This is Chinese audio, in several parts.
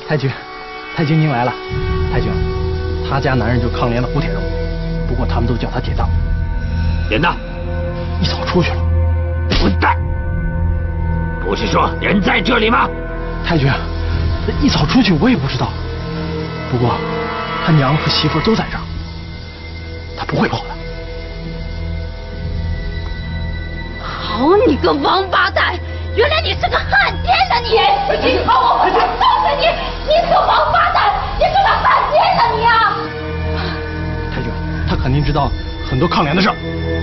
太君，太君您来了。太君，他家男人就是抗联的胡铁荣，不过他们都叫他铁藏。 人呢？ 一早出去了。 混蛋！不是说人在这里吗？ 太君，一早出去我也不知道。不过他娘和媳妇都在这儿，他不会跑的。 好你个王八蛋！原来你是个汉奸呐！你好，我告诉你，你是个王八蛋，你是个汉奸呐！你啊！ 太君，他肯定知道很多抗联的事。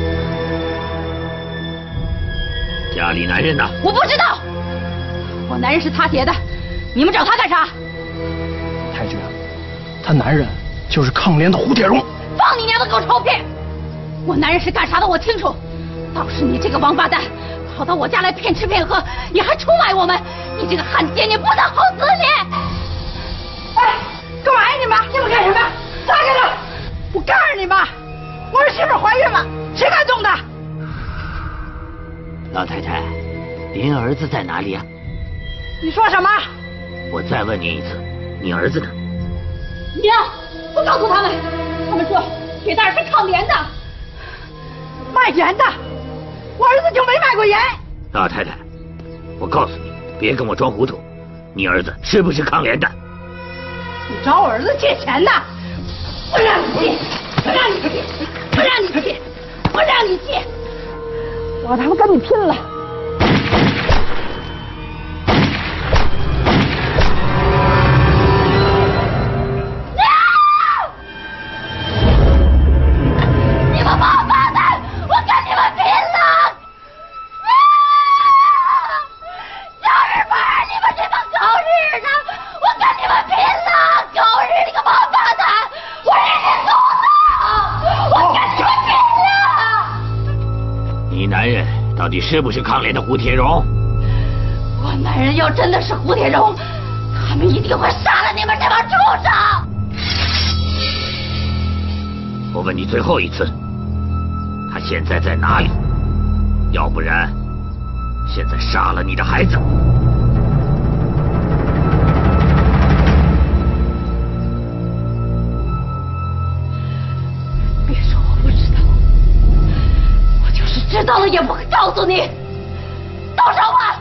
家里男人呢？ 我不知道，我男人是擦鞋的，你们找他干啥？ 太君，他男人就是抗联的胡铁荣。 放你娘的狗臭屁！我男人是干啥的我清楚，倒是你这个王八蛋，跑到我家来骗吃骗喝，你还出卖我们！你这个汉奸，你不得好死你！哎，干嘛呀你们？你们干什么？撒开了！我告诉你们，我儿媳妇怀孕了，谁敢动她？ 老太太，您儿子在哪里啊？ 你说什么？ 我再问您一次，你儿子呢？ 娘，我告诉他们，他们说铁蛋是抗联的，卖盐的，我儿子就没卖过盐。 老太太，我告诉你，别跟我装糊涂，你儿子是不是抗联的？ 你找我儿子借钱呢？不让你借，不让你借，不让你借，不让你借！我他妈跟你拼了！你们王八蛋，我跟你们拼了！就是不让你们这帮狗日的，我跟你们拼了！狗日你个王八蛋，我日你祖宗！我跟你们拼了！ 你男人到底是不是抗联的胡铁荣？ 我男人要真的是胡铁荣，他们一定会杀了你们这帮畜生！ 我问你最后一次，他现在在哪里？要不然，现在杀了你的孩子。 别说我不知道，我就是知道了也不会告诉你。动手吧！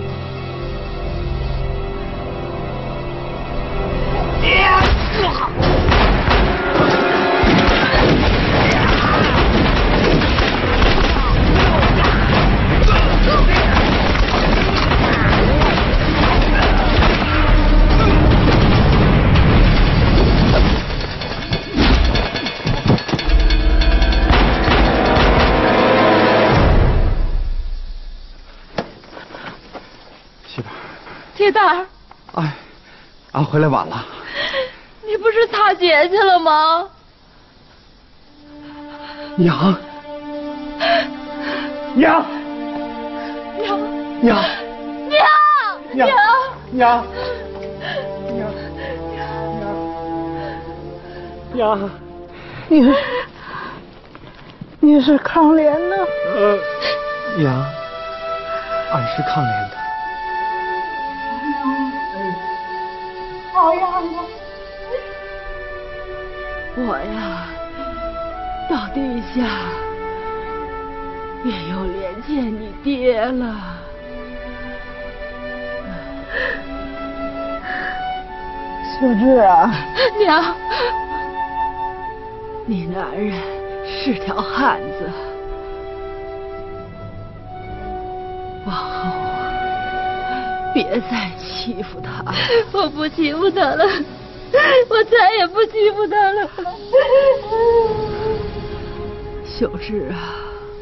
铁蛋儿， 哎，俺回来晚了。 你不是擦鞋去了吗？ 娘，娘， 娘， 娘， 娘，娘， 娘，娘， 你是抗联的？ 娘，俺是抗联的。 好样的！ 我呀，到地下也有脸见你爹了。 秀智啊， 娘，你男人是条汉子，往后别再欺负他。我不欺负他了，我再也不欺负他了。秀智啊，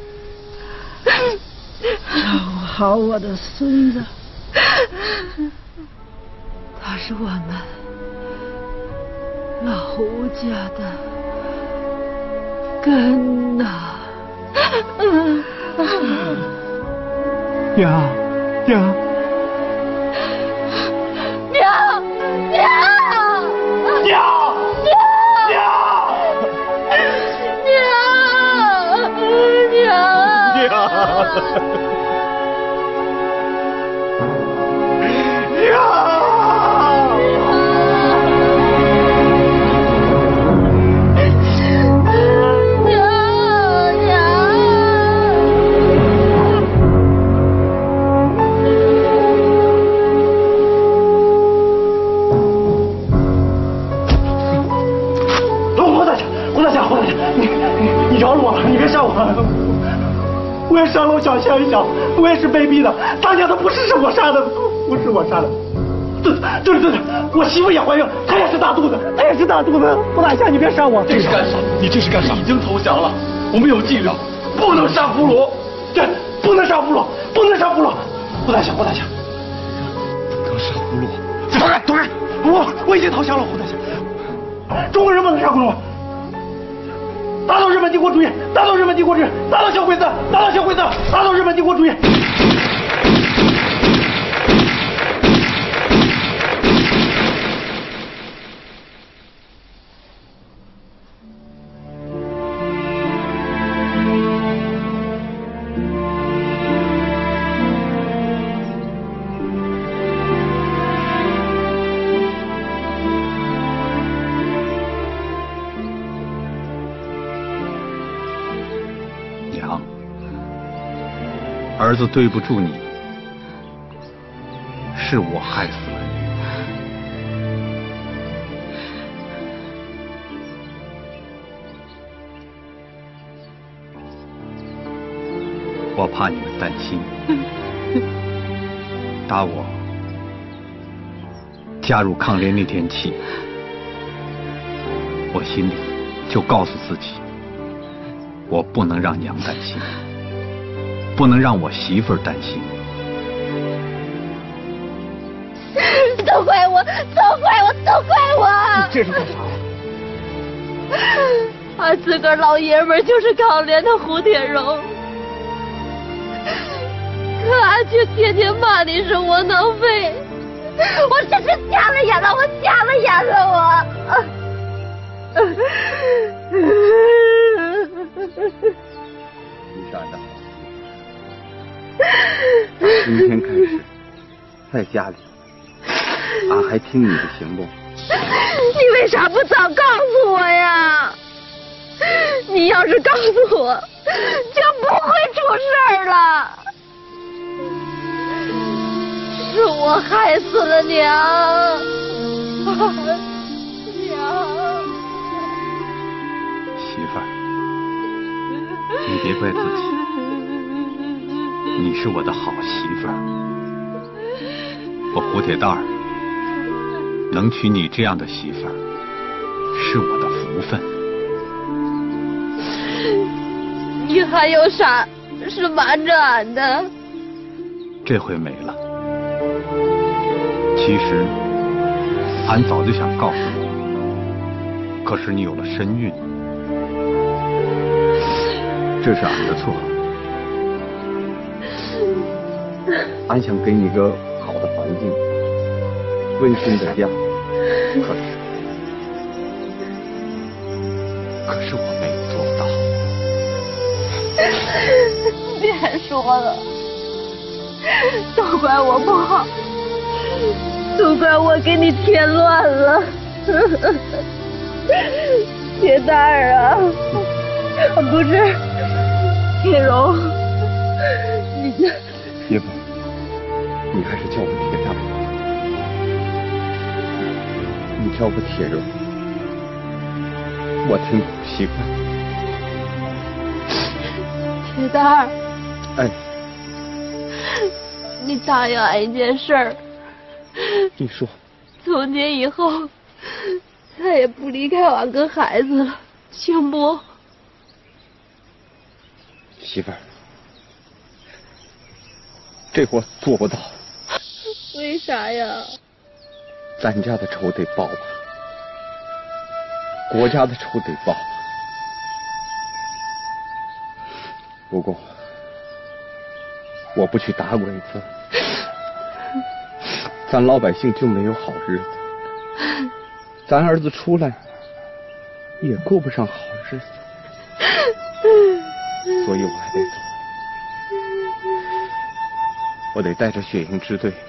照顾好我的孙子， 他是我们老胡家的根呐。 娘，娘。 娘，娘，娘，娘，娘。 娘！ 胡大侠，你饶了我吧，你别杀我！我也伤了我小香一小，我也是卑鄙的。大家都不是我杀的，不是我杀的。对，我媳妇也怀孕，她也是大肚子。胡大侠，你别杀我！ 这是干啥？你这是干啥？已经投降了，我们有纪律，不能杀俘虏。 对，不能杀俘虏。胡大侠， 不能杀俘虏。 走开！我已经投降了，胡大侠。中国人不能杀俘虏。打倒日本帝国主义！打倒小鬼子！打倒日本帝国主义！ 儿子对不住你，是我害死了你。我怕你们担心，打我加入抗联那天起，我心里就告诉自己，我不能让娘担心。不能让我媳妇儿担心。 都怪我！ 这是干啥呀？ 俺自个儿老爷们儿就是抗联的胡铁荣，可俺却天天骂你是窝囊废。我真是瞎了眼了，我。 你是俺的好。今天开始，在家里，俺还听你的，行不？ 你为啥不早告诉我呀？你要是告诉我，就不会出事儿了。是我害死了娘， 媳妇儿，你别怪自己。你是我的好媳妇儿，我胡铁蛋儿能娶你这样的媳妇儿，是我的福分。 你还有啥是瞒着俺的？ 这回没了。其实俺早就想告诉你，可是你有了身孕，这是俺的错。俺想给你个好的环境，温馨的家，可是我没做到。 别说了，都怪我不好，都怪我给你添乱了。铁蛋儿啊，不是铁荣，你这媳妇，你还是叫我铁蛋儿，你叫我铁荣，我挺不习惯。 铁蛋儿， 哎， 你答应俺一件事儿。 你说。 从今以后，再也不离开俺跟孩子了，行不？ 媳妇儿，这我做不到。 为啥呀？ 咱家的仇得报吧，国家的仇得报。不过，我不去打鬼子，咱老百姓就没有好日子。咱儿子出来，也过不上好日子。所以我还得走，我得带着血鹰支队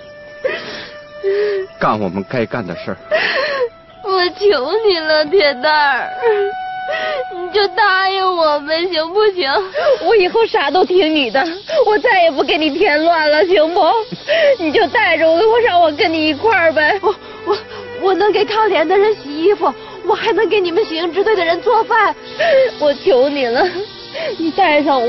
干我们该干的事儿。 我求你了，铁蛋儿，你就答应我们行不行？我以后啥都听你的，我再也不给你添乱了，行不？你就带着我，让我跟你一块儿呗。我能给抗联的人洗衣服， 我还能给你们行刑支队的人做饭。我求你了，你带上我。